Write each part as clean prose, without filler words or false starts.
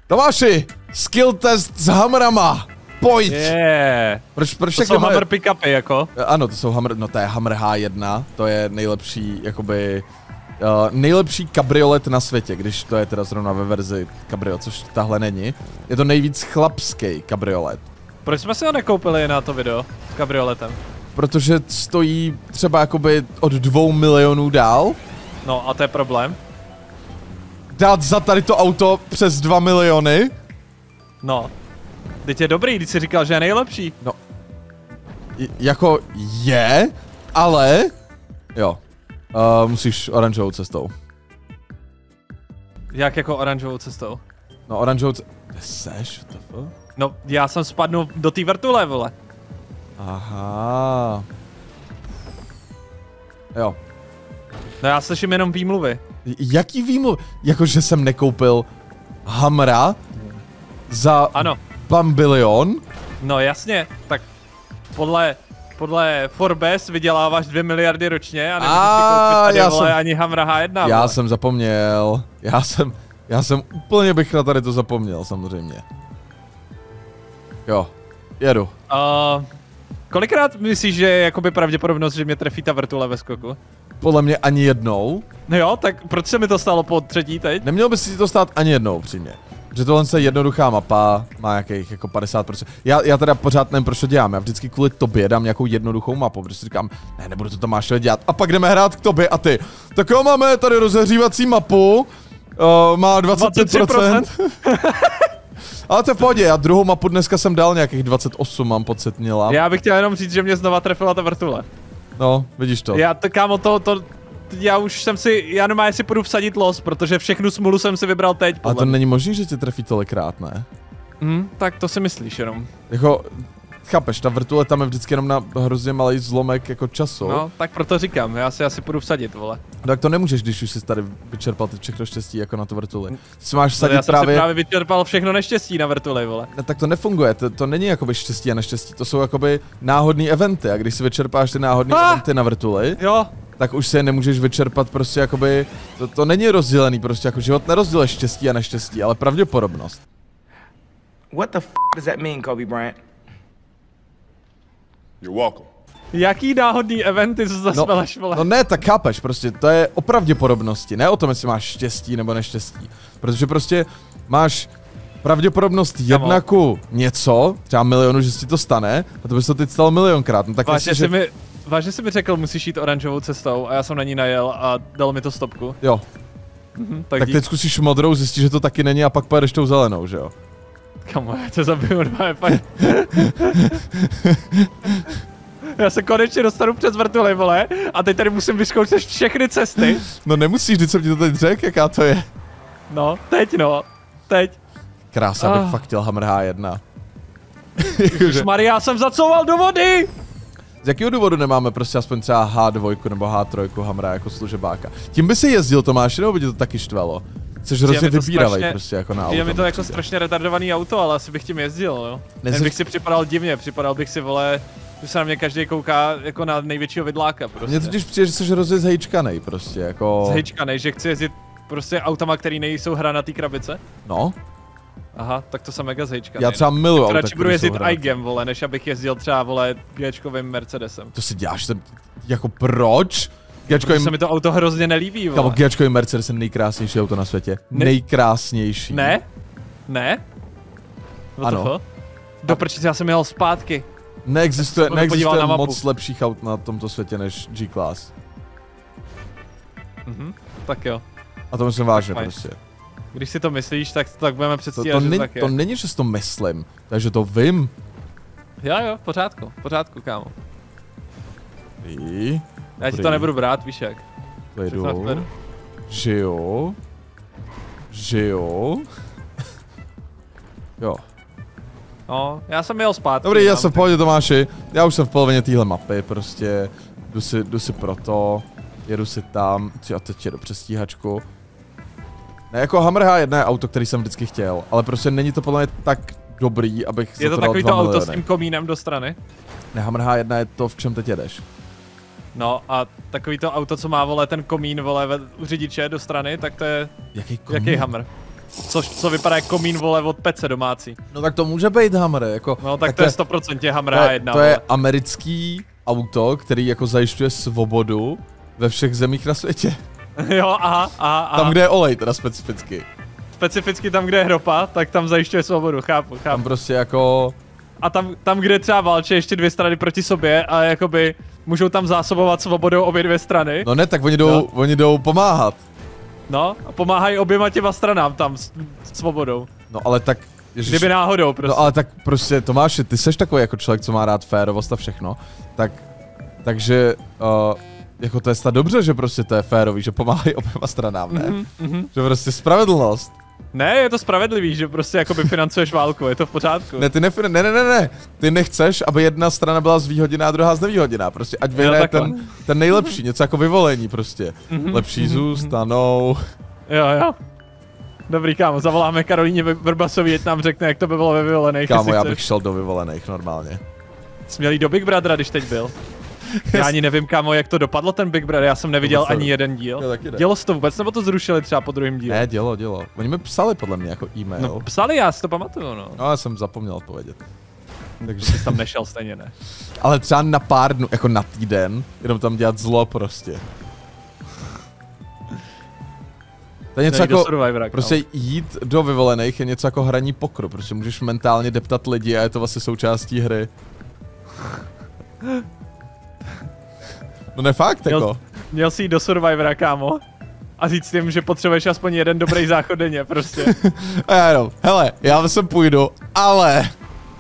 Tomáši, skill test s hamrama. Pojď! Proč to jsou hammer pick-upy jako? Ano, to jsou hammer, no to je Hammer H1, to je nejlepší, jakoby, nejlepší kabriolet na světě, když to je teda zrovna ve verzi kabriolet, což tahle není. Je to nejvíc chlapský kabriolet. Proč jsme si ho nekoupili na to video s kabrioletem? Protože stojí třeba jakoby od 2 milionů dál. No a to je problém. Dát za tady to auto přes 2 miliony? No. Teď je dobrý, když jsi říkal, že je nejlepší. No. Jako je, ale... Jo. Musíš oranžovou cestou. Jak jako oranžovou cestou? No oranžovou cestou... Kde seš? No, já jsem spadnul do té vrtule, vole. Aha. Jo. No já slyším jenom výmluvy. Jaký výmluvy? Jakože jsem nekoupil Hamra za... Ano. Pambilion? No jasně, tak podle Forbes vyděláváš 2 miliardy ročně a nemůžeš si koupit ani Hamra H1. Já jsem zapomněl. Já jsem úplně bych na tady to zapomněl, samozřejmě. Jo, jedu. Kolikrát myslíš, že je jakoby pravděpodobnost, že mě trefí ta vrtule ve skoku? Podle mě ani jednou. No jo, tak proč se mi to stalo po třetí teď? Nemělo by si to stát ani jednou, přímě. Protože tohle je jednoduchá mapa, má nějakých jako 50%. Já teda pořád nevím, proč to dělám, já vždycky kvůli tobě dám nějakou jednoduchou mapu, protože si říkám, ne, nebudu to Tomášovi dělat. A pak jdeme hrát k tobě a ty. Tak jo, máme tady rozehřívací mapu, má 25%. Ale to je v pohodě, já druhou mapu dneska jsem dal nějakých 28, mám pocit, měla. Já bych chtěl jenom říct, že mě znova trefila ta vrtule. No, vidíš to. Kámo, já už jsem si, já normálně si půjdu vsadit los, protože všechnu smůlu jsem si vybral teď. A to není možné, že tě trefí tolikrát, ne? Tak to si myslíš jenom. Jako, chápeš, ta vrtule tam je vždycky jenom na hrozně malý zlomek jako času. No, tak proto říkám, já si asi půjdu vsadit, vole. Tak to nemůžeš, když už jsi tady vyčerpal ty všechno štěstí jako na tu vrtuli. Ty máš vsadit já jsem si právě vyčerpal všechno neštěstí na vrtuli, vole. Ne, tak to nefunguje, to není jakoby štěstí a neštěstí, to jsou jakoby náhodný eventy a když si vyčerpáš ty náhodný eventy na vrtuli, jo, tak už si je nemůžeš vyčerpat prostě jakoby, to není rozdělený prostě, jako život nerozděluje štěstí a neštěstí, ale pravděpodobnost. What the f does that mean, Kobe Bryant? You're welcome. Jaký náhodný eventy se zasmeleš, vole? No ne, tak chápeš, prostě to je o pravděpodobnosti, ne o tom, jestli máš štěstí nebo neštěstí. Protože prostě máš pravděpodobnost 1 ku něco, třeba milionu, že si to stane, a to by se to teď stalo milionkrát. No tak vážně jsi mi řekl, musíš jít oranžovou cestou a já jsem na ní najel a dal mi to stopku. Jo. Tak dík. teď zkusíš modrou, zjistíš, že to taky není a pak pojedeš tou zelenou, že jo? Kamo, já tě zabiju normálně, fakt. Já se konečně dostanu přes vrtuli, vole, a teď tady musím vyzkoušet všechny cesty. No nemusíš, když jsem ti to teď řekl, jaká to je. No, teď. Krása, bych fakt chtěl Hammer H1. Ježišmarja, já jsem zacouval do vody! Z jakého důvodu nemáme prostě aspoň třeba H2 nebo H3 Hammera jako služebáka? Tím by si jezdil, Tomáš, nebo by tě to taky štvalo? Jsi hrozně vybíravej prostě jako na auto. Je mi to jako strašně retardovaný auto, ale asi bych tím jezdil, jo. Jen bych si připadal divně, připadal bych si, vole, že se na mě každý kouká jako na největšího vidláka prostě. Mně totiž přijde, že jsi hrozně zhejčkanej prostě, jako... Zhejčkanej, že chci jezdit prostě autama, který nejsou hranatý krabice? No. Aha, tak to jsem mega zhejčkanej. Já třeba miluju auta, radši budu jezdit iGem, vole, než abych jezdil třeba, vole, G-čkovým Mercedesem. To si děláš, jako proč? Protože se mi to auto hrozně nelíbí, vole. Kámo, G-čkový Mercedes je nejkrásnější auto na světě. Nejkrásnější. Ne? Ano. Doprčit, já jsem jel zpátky. Neexistuje moc lepších aut na tomto světě než G-Class. Tak jo. A to myslím vážně prostě. Když si to myslíš, tak budeme předstírat, že tak je. To není, že si to myslím, takže to vím. Jo, v pořádku, kámo. Já ti to nebudu brát, víš jak. Žiju. Jo. No, já jsem jel zpátky. Dobrý, já jsem v pohodě, Tomáši. Já už jsem v polovině téhle mapy, prostě. Jdu si proto. Jedu si tam. A teď jedu přes stíhačku. Ne, jako Hammer H1 je auto, který jsem vždycky chtěl, ale prostě není to podle mě tak dobrý, abych je to takový to auto s tím komínem do strany? Ne, Hammer H1 je to, v čem teď jedeš. No a takový to auto, co má, vole, ten komín, vole, u řidiče do strany, tak to je... Jaký komín? Jaký Hammer? Co vypadá jako komín, vole, od pece domácí. No tak to může být Hummer, jako... No tak to je 100% Hummer A1. To je americký auto, který jako zajišťuje svobodu ve všech zemích na světě. Jo, aha. Tam, kde je olej, teda specificky. Specificky tam, kde je ropa, tak tam zajišťuje svobodu, chápu. Tam prostě jako... A tam kde třeba válčí ještě dvě strany proti sobě a jakoby můžou tam zásobovat svobodou obě dvě strany. No ne, tak oni jdou pomáhat. No, a pomáhají oběma těma stranám tam s svobodou. No ale tak... Ježiš. Kdyby náhodou prostě. No ale tak prostě Tomáši, ty seš takový jako člověk, co má rád férovost a všechno, takže jako to je snad dobře, že prostě to je férový, že pomáhají oběma stranám, ne? Že prostě spravedlnost. Ne, je to spravedlivý, že prostě jakoby financuješ válku, je to v pořádku. Ne, ne, ty nechceš, aby jedna strana byla zvýhodněná a druhá znevýhodněná, prostě ať vyhraje ten nejlepší, něco jako vyvolení prostě. Lepší zůstanou. Jo. Dobrý, kámo, zavoláme Karolíně Vrbasovi, ať nám řekne, jak to by bylo ve vyvolených. Kámo, já bych šel do vyvolených normálně. Jsi měl jít do Big Brothera, když teď byl. Já ani nevím, kámo, jak to dopadlo ten Big Brother, já jsem neviděl ani jeden díl. Dělo se to vůbec, nebo to zrušili třeba po druhém díle? Ne, dělo. Oni mi psali podle mě jako e-mail. No psali, já si to pamatuju, no. No, já jsem zapomněl odpovědět. Takže jsi tam nešel stejně, ne? Ale třeba na pár dnů, jako na týden, jenom tam dělat zlo prostě. To je něco jako, prostě jít do vyvolených je něco jako hraní pokru, prostě můžeš mentálně deptat lidi a je to vlastně součástí hry. No ne fakt, jako. Měl jsi jít do Survivora, kámo, a říct jim, že potřebuješ aspoň jeden dobrý záchod denně, prostě. A já jenom, hele, já sem půjdu, ale...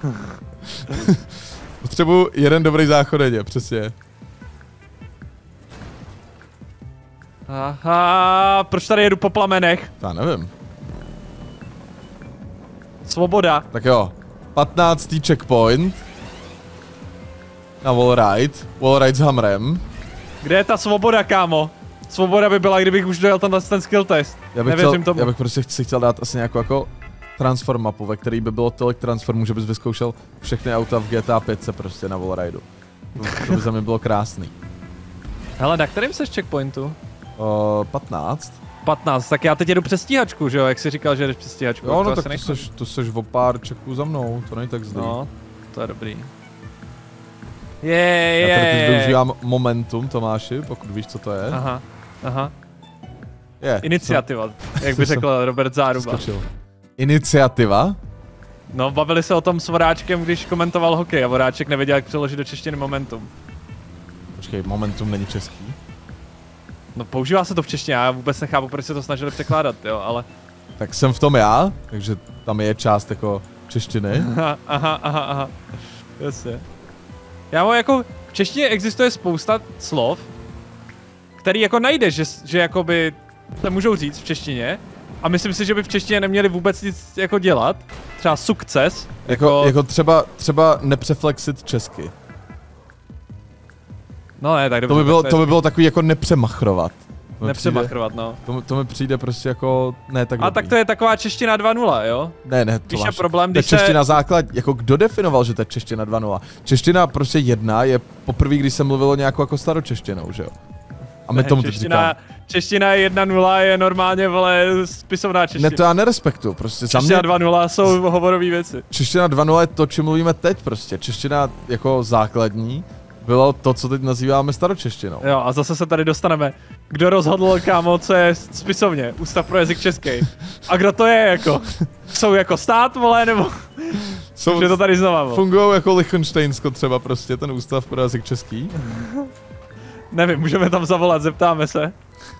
Potřebuji jeden dobrý záchod denně, přesně. Aha, proč tady jedu po plamenech? Já nevím. Svoboda. Tak jo, 15. checkpoint. Na wallride s Hummerem. Kde je ta svoboda, kámo? Svoboda by byla, kdybych už dojel ten skill test. Já bych prostě si chtěl dát asi nějakou jako transform mapu, ve který by bylo tolik transformů, že bys vyzkoušel všechny auta v GTA 5 prostě na wallrideu. To by za mě bylo krásný. Hele, na kterým seš checkpointu? 15. 15, tak já teď jedu přes stíhačku, že jo, jak jsi říkal, že jdeš přes stíhačku. Jo, no tak to seš o pár checků za mnou, to není tak zlý. No, to je dobrý. Já tady teď využívám momentum, Tomáši, pokud víš, co to je. Aha. Iniciativa, jak by řekl Robert Záruba. Iniciativa? No, bavili se o tom s Voráčkem, když komentoval hokej a Voráček nevěděl, jak přeložit do češtiny momentum. Počkej, momentum není český? No, používá se to v češtině, já vůbec nechápu, proč se to snažili překládat, jo, ale... Tak jsem v tom já, takže tam je část jako češtiny. Aha. Jasně. Já mám jako, v češtině existuje spousta slov, který jako najdeš, že jakoby to můžou říct v češtině. A myslím si, že by v češtině neměli vůbec nic jako dělat. Třeba sukces. Jako třeba nepřeflexit česky. No ne, tak dobře. To by bylo takový jako nepřemachrovat. Nepřemachrovat, no. To mi přijde prostě jako, ne tak dobrý. A tak to je taková čeština 2.0, jo? Ne, to je problém, když čeština základ, jako kdo definoval, že to je čeština 2.0? Čeština prostě 1 je poprvé, když se mluvilo nějakou jako staročeštinou, že jo? A my tomu teď říkám. Čeština 1.0 je normálně, vole, spisovná čeština. Ne, to já nerespektu, prostě. Čeština 2.0 jsou hovorové věci. Čeština 2.0 je to, čím mluvíme teď prostě. Čeština jako základní bylo to, co teď nazýváme staročeštinou. Jo, a zase se tady dostaneme. Kdo rozhodl, kámo, co je spisovně? Ústav pro jazyk český. A kdo to je, jako? Jsou jako stát, vole, nebo? Že to tady znova, vole. Fungujou jako Lichtensteinsko třeba prostě, ten ústav pro jazyk český. Nevím, můžeme tam zavolat, zeptáme se.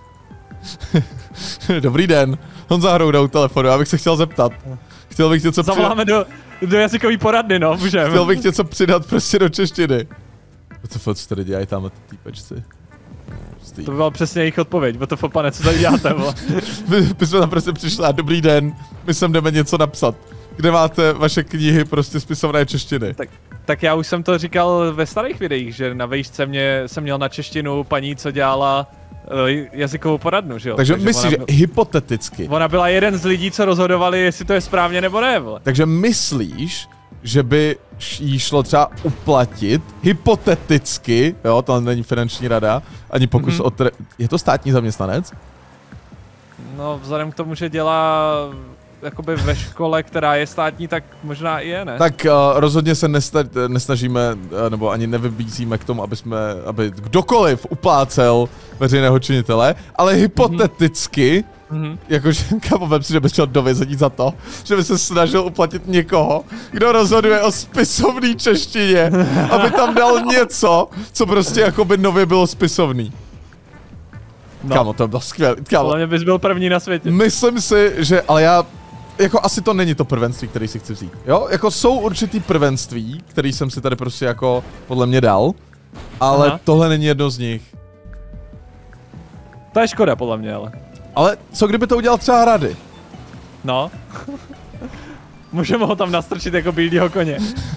Dobrý den, Honza Hrouda u telefonu, já bych se chtěl zeptat. Chtěl bych něco zavoláme do jazykové poradny, no, můžeme. Chtěl bych něco přidat prostě do češtiny. Co tady dělají tamhle ty týpečci? To by byla přesně jejich odpověď, BTF, pane, co tady děláte, vole? My jsme tam prostě přišli a dobrý den, my sem jdeme něco napsat. Kde máte vaše knihy prostě spisovné češtiny? Tak já už jsem to říkal ve starých videích, že na vejšce jsem měl na češtinu paní, co dělala jazykovou poradnu, že jo? Takže myslíš, že hypoteticky. Ona byla jeden z lidí, co rozhodovali, jestli to je správně nebo ne, vole. Takže myslíš, že by jí šlo třeba uplatit hypoteticky, jo, to není finanční rada, ani pokus o je to státní zaměstnanec? No, vzhledem k tomu, že dělá jakoby ve škole, která je státní, tak možná i je, ne? Tak rozhodně se nesnažíme, nebo ani nevybízíme k tomu, aby kdokoliv uplácel veřejného činitele, ale hypoteticky, jakože, kámo, vem si, že bys šel do vězení za to, že by se snažil uplatit někoho, kdo rozhoduje o spisovný češtině, aby tam dal něco, co prostě jakoby nově bylo spisovný. No. Kámo, to bylo skvělé. Ale mě bys byl první na světě. Myslím si, že, ale já, jako asi to není to prvenství, který si chci vzít, jo? Jako jsou určitý prvenství, který jsem si tady prostě jako podle mě dal, ale tohle není jedno z nich. To je škoda podle mě, ale. Ale co kdyby to udělal třeba Hrady? No. Můžeme ho tam nastrčit jako bílýho koně.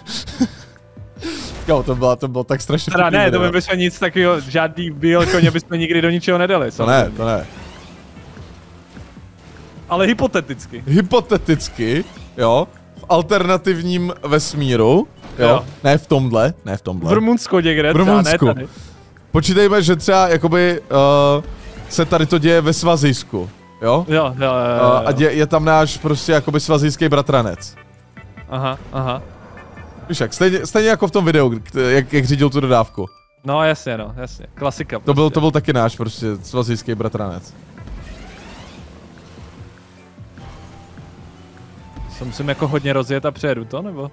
Jo, to bylo tak strašně teda ne, to bychom nic takového, žádný bílý koně bychom nikdy do ničeho nedali. To ne, to ne. Ale hypoteticky. Hypoteticky, jo, v alternativním vesmíru, jo, ne v tomhle. V Rumunsku někde, v Rumunsku. Ne tady. Počítejme, že třeba jakoby se tady to děje ve Svazijsku, jo? Jo. A je tam náš prostě jakoby svazijský bratranec. Aha. Víš jak, stejně jako v tom videu, jak řídil tu dodávku. No jasně, klasika. Prostě. To byl taky náš prostě svazijský bratranec. Se musím jako hodně rozjet a přejedu to, nebo?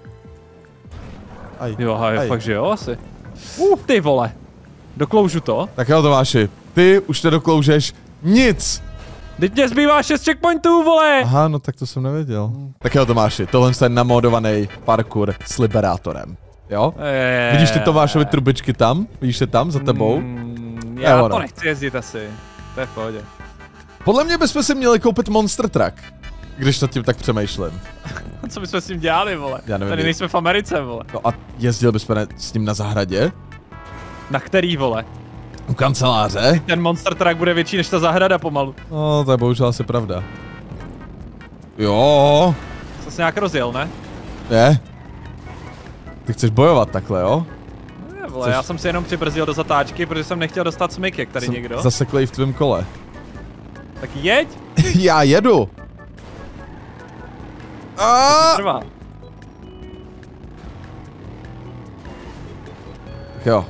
Jo, fakt že jo, asi. Ty vole. Dokloužu to? Tak jo, Tomáši, ty už nedokloužeš nic. Teď mě zbývá 6 checkpointů, vole! Aha, no tak to jsem nevěděl. Tak jo, Tomáši, tohle je namodovaný parkour s liberátorem. Jo? Vidíš ty Tomášovi trubičky tam? Vidíš je tam za tebou? Já to nechci jezdit asi. To je v pohodě. Podle mě bychom si měli koupit Monster Truck. Když nad tím tak přemýšlím. Co bychom s tím dělali, vole? Já nevím. Tady nejsme v Americe, vole. No a jezdil bychom s ním na zahradě? Na který, vole? U kanceláře? Ten Monster Truck bude větší než ta zahrada pomalu. No, to je bohužel asi pravda. Jo. Jsi se nějak rozjel, ne? Je. Ty chceš bojovat takhle, jo? Ne, vole, já jsem si jenom přibrzdil do zatáčky, protože jsem nechtěl dostat smyk, jak tady někdo. Zaseklej v tvém kole. Tak jeď! Já jedu! Trvá. Tak jo.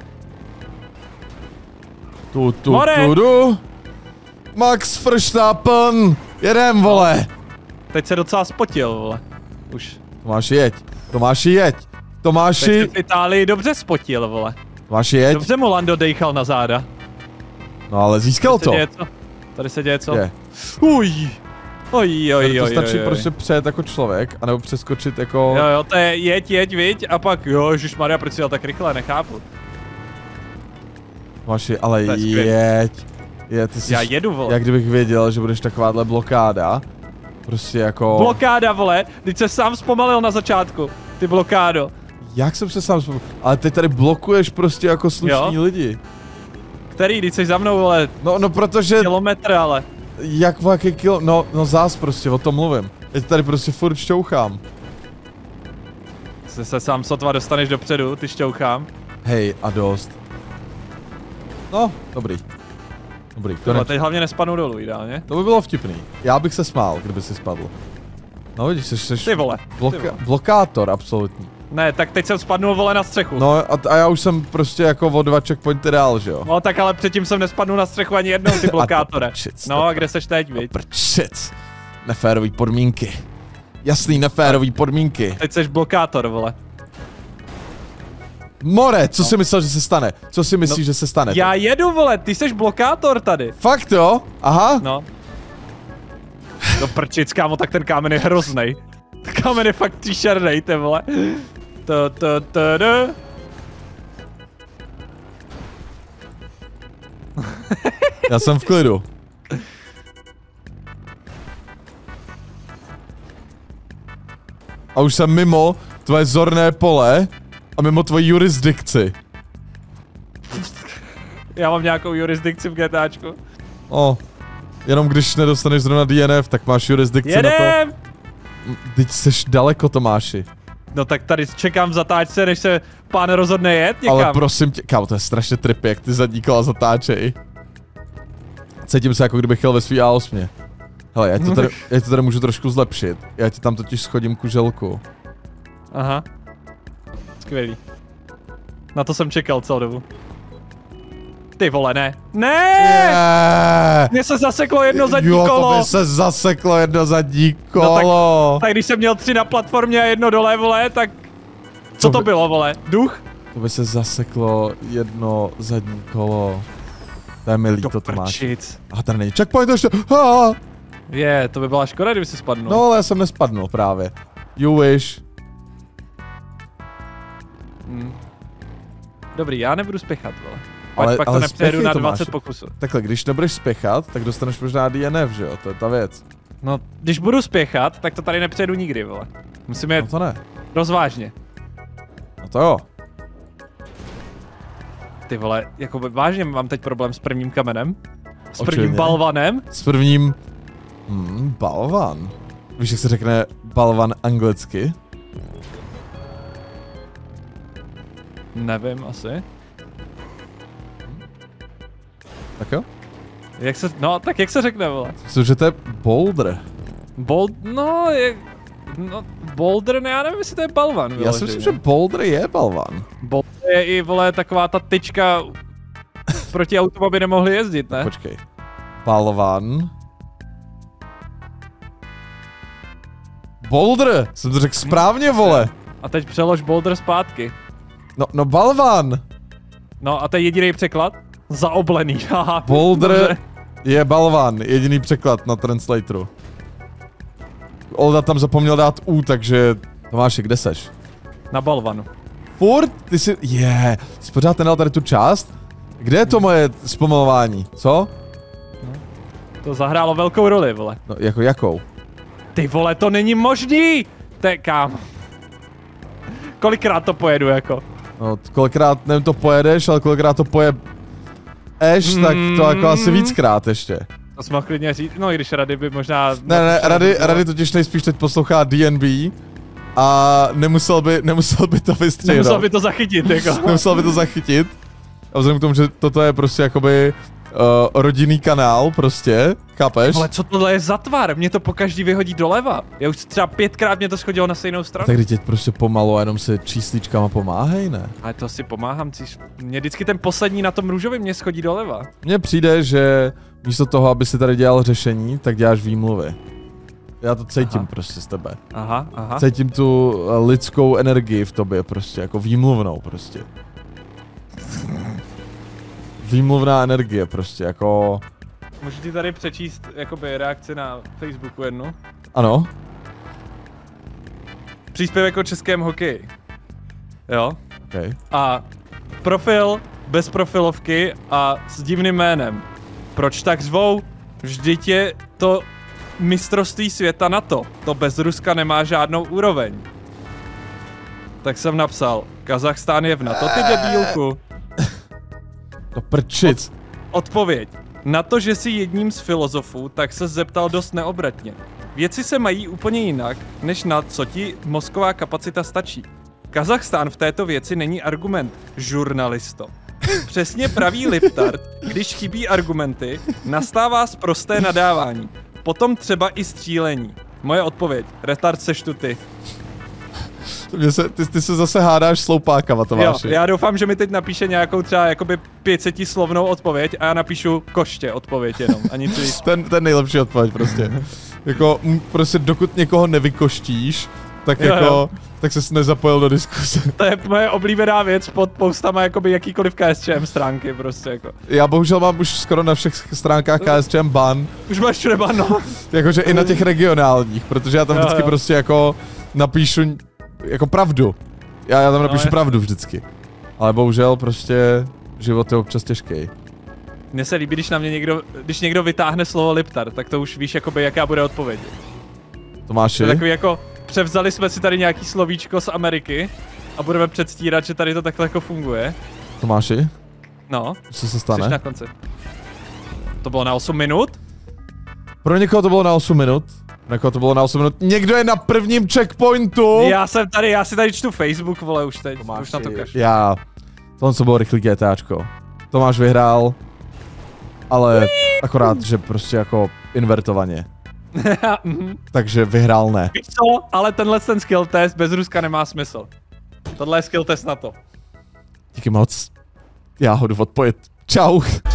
More! Max Verstappen! Jedem, vole! Teď se docela spotil, vole. Už. Tomáši, jeď! Tomáši... Teď se v Itálii dobře spotil, vole. Tomáši, jeď! Dobře mu Lando dejchal na záda. No ale získal to. Tady se děje co? Je. Uj! Oj. To stačí prostě přejet jako člověk, anebo přeskočit jako... Jo, to je jeď, viď, a pak jo, ježišmarja, proč si jel tak rychle, nechápu. Máši, ale jeď. Já jedu, vole. Jak kdybych věděl, že budeš takováhle blokáda. Prostě jako... Blokáda, vole, teď se sám zpomalil na začátku, ty blokádo. Jak jsem se sám zpomalil? Ale ty tady blokuješ prostě jako slušní lidi. Který, teď jsi za mnou, vole. No protože... Kilometr, ale. Jak jaký no zás prostě, o tom mluvím. Já tady prostě furt šťouchám. Se sám sotva dostaneš dopředu, ty šťouchám. Hej, a dost. No, dobrý. Ale teď hlavně nespadnou dolů, ideálně. To by bylo vtipný. Já bych se smál, kdyby si spadl. No vidíš, jsi ty vole. blokátor absolutní. Ne, tak teď jsem spadnul, vole, na střechu. No a já už jsem prostě jako o 2 checkpointy dál, že jo? No tak ale předtím jsem nespadnul na střechu ani jednou, ty blokátore. No a kde seš teď, viď? Prčic. Neférový podmínky. Jasný, neférový podmínky. Teď seš blokátor, vole. More, co si myslel, že se stane? Co si myslíš, že se stane? Já jedu, vole, ty seš blokátor tady. Fakt jo? Aha. No. No prčic, kámo, tak ten kámen je hroznej. Ten kámen je fakt příšernej, ty vole. Já jsem v klidu. A už jsem mimo tvoje zorné pole a mimo tvoji jurisdikci. Já mám nějakou jurisdikci v GTAčku. Jenom když nedostaneš zrovna DNF, tak máš jurisdikci na to. Teď seš daleko, Tomáši. No tak tady čekám v zatáčce, než se pán rozhodne jet někam. Ale prosím tě, kámo, to je strašně trippy, jak ty zadní kola zatáčej. Cítím se, jako kdybych jel ve svý A8. Hele, já to tady můžu trošku zlepšit. Já ti tam totiž schodím kuželku. Aha. Skvělý. Na to jsem čekal celou dobu. Ty vole, ne. Ne! Mně se zaseklo jedno zadní kolo. Jo, to by se zaseklo jedno zadní kolo. No tak když jsem měl 3 na platformě a jedno dole, vole, tak... Co to bylo, vole? Duch? To by se zaseklo jedno zadní kolo. To je mi líto, Tomáš. A tady není checkpoint ještě. To by byla škoda, kdyby si spadnul. No ale já jsem nespadnul právě. You wish. Dobrý, já nebudu spěchat, vole. Ale pak to nepřejedu na 20 pokusů. Takhle, když nebudeš spěchat, tak dostaneš možná DNF, že jo? To je ta věc. No, když budu spěchat, tak to tady nepřejedu nikdy, vole. Musíme No to ne. rozvážně. No to jo. Ty vole, jako vážně mám teď problém s prvním kamenem? S prvním Očividně. balvanem? S prvním... balvan. Víš, jak se řekne balvan anglicky? Nevím, asi. Tak jo? Tak jak se řekne, vole? Myslím, že to je boulder. Boulder, ne, já nevím, jestli to je balvan, vyloženě. Já si myslím, že boulder je balvan. Boulder je i, vole, taková ta tyčka, proti autům, aby nemohli jezdit, ne? Počkej. Balvan. Boulder! Jsem to řekl správně, vole. A teď přelož boulder zpátky. No balvan. No a to je jediný překlad? Zaoblený, haha. Boulder je balvan, jediný překlad na translatoru. Olda tam zapomněl dát U, takže... Tomáši, kde seš? Na balvanu. Furt? Ty jsi... jsi pořád nedal tady tu část? Kde je to moje zpomalování, co? To zahrálo velkou roli, vole. No, jako jakou? Ty vole, to není možný! Kámo. Kolikrát to pojedu, jako? No, kolikrát, nevím, to pojedeš, ale kolikrát to tak to jako asi víckrát ještě. To jsme klidně říct, no i když Rady by možná... Ne, Rady totiž nejspíš teď poslouchá DNB a nemusel by to vystřihnout. Nemusel by to zachytit, jako. Nemusel by to zachytit. A vzhledem k tomu, že toto je prostě jakoby rodinný kanál prostě, chápeš? Ale co tohle je za tvar? Mě to pokaždý vyhodí doleva. Já už třeba 5krát mě to schodilo na stejnou stranu. Tak teď prostě pomalu a jenom si čísličkama pomáhej, ne? Ale to si pomáhám, mě vždycky ten poslední na tom růžovém mě schodí doleva. Mně přijde, že místo toho, aby si tady dělal řešení, tak děláš výmluvy. Já to cítím prostě z tebe. Aha. Cítím tu lidskou energii v tobě prostě, jako výmluvnou prostě. Výmluvná energie prostě, jako... Můžu ti tady přečíst jakoby reakci na Facebooku jednu? Ano. Příspěvek o českém hokeji. Jo? Okay. A profil bez profilovky a s divným jménem. Proč tak zvou? Vždyť je to mistrovství světa NATO. To bez Ruska nemá žádnou úroveň. Tak jsem napsal, Kazachstán je v NATO, ty debílku. To prčic. Odpověď. Na to, že jsi jedním z filozofů, tak se zeptal dost neobratně. Věci se mají úplně jinak, než na co ti mozková kapacita stačí. Kazachstán v této věci není argument, žurnalisto. Přesně pravý Liptard, když chybí argumenty, nastává sprosté nadávání. Potom třeba i střílení. Moje odpověď. Retard seš tu ty. Ty se zase hádáš sloupákama, Tomáši. Jo, já doufám, že mi teď napíše nějakou třeba jakoby 500 slovnou odpověď a já napíšu koště odpověď jenom. A nic víc. Ten nejlepší odpověď prostě. Jako, prostě dokud někoho nevykoštíš, tak jo. tak ses nezapojil do diskuse. To je moje oblíbená věc pod postama jakoby jakýkoliv KSČM stránky prostě jako. Já bohužel mám už skoro na všech stránkách KSČM ban. Už máš všude ban, no. Jakože i na těch regionálních, protože já tam vždycky prostě jako napíšu jako pravdu. Já tam napíšu pravdu vždycky. Ale bohužel prostě život je občas těžký. Mně se líbí, když někdo vytáhne slovo Liptard, tak to už víš jakoby jaká bude odpověď. Tomáši? To je takový jako, převzali jsme si tady nějaký slovíčko z Ameriky a budeme předstírat, že tady to takhle jako funguje. Tomáši? No. Co se stane? Jsi na konci. To bylo na 8 minut? Pro někoho to bylo na 8 minut. Někdo je na prvním checkpointu! Já si tady čtu Facebook, vole, už teď. Tomáši, už na to kašlu. Tohle co bylo rychlý GTAčko. Tomáš vyhrál, ale akorát, že prostě jako invertovaně. Takže vyhrál ne. Víš co, ale tenhle ten skill test bez Ruska nemá smysl. Tohle je skill test na to. Díky moc. Já ho jdu odpojit. Čau.